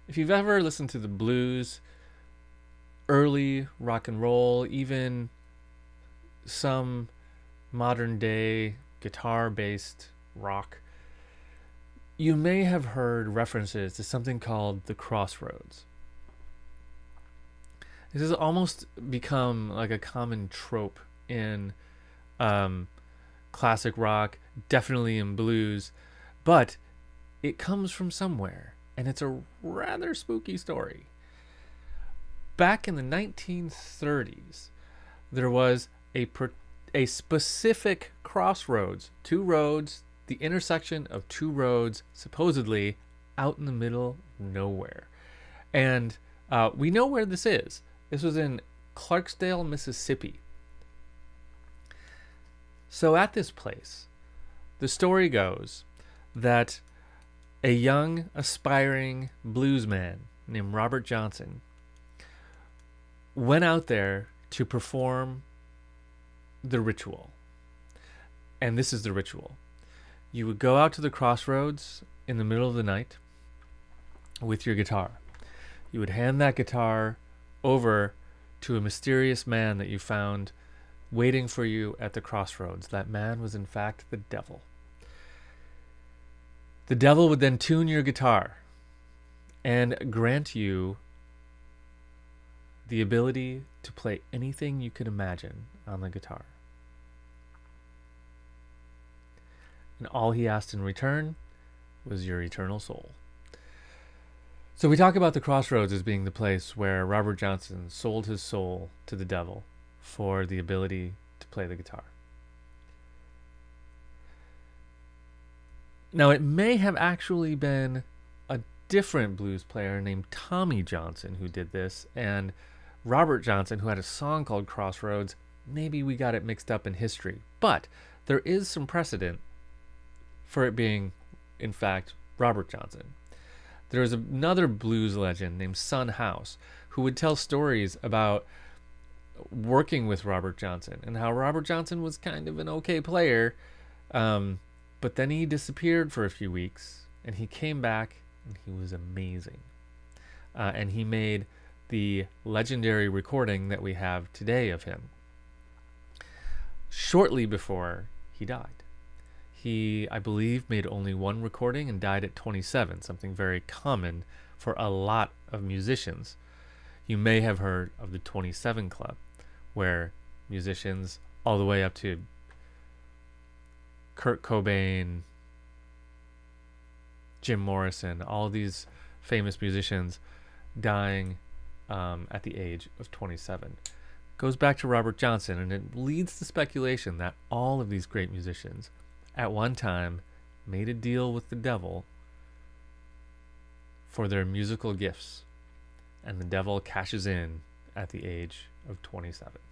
if you've ever listened to the blues, early rock and roll, even some modern day guitar based rock, you may have heard references to something called the crossroads. This has almost become like a common trope in classic rock, definitely in blues, but it comes from somewhere, and it's a rather spooky story. Back in the 1930s, there was a specific crossroads, two roads, the intersection of two roads, supposedly out in the middle of nowhere. And we know where this is. This was in Clarksdale, Mississippi. So at this place, the story goes that a young, aspiring bluesman named Robert Johnson went out there to perform the ritual. And this is the ritual. You would go out to the crossroads in the middle of the night with your guitar. You would hand that guitar over to a mysterious man that you found waiting for you at the crossroads. That man was in fact the devil. The devil would then tune your guitar and grant you the ability to play anything you could imagine on the guitar. And all he asked in return was your eternal soul. So we talk about the crossroads as being the place where Robert Johnson sold his soul to the devil for the ability to play the guitar. Now, it may have actually been a different blues player named Tommy Johnson who did this, and Robert Johnson, who had a song called Crossroads. Maybe we got it mixed up in history, but there is some precedent for it being, in fact, Robert Johnson. There was another blues legend named Son House who would tell stories about working with Robert Johnson and how Robert Johnson was kind of an okay player, but then he disappeared for a few weeks and he came back and he was amazing. And he made the legendary recording that we have today of him shortly before he died. He, I believe, made only one recording and died at 27, something very common for a lot of musicians. You may have heard of the 27 Club, where musicians all the way up to Kurt Cobain, Jim Morrison, all these famous musicians dying at the age of 27. Goes back to Robert Johnson, and it leads to speculation that all of these great musicians at one time made a deal with the devil for their musical gifts, and the devil cashes in at the age of 27.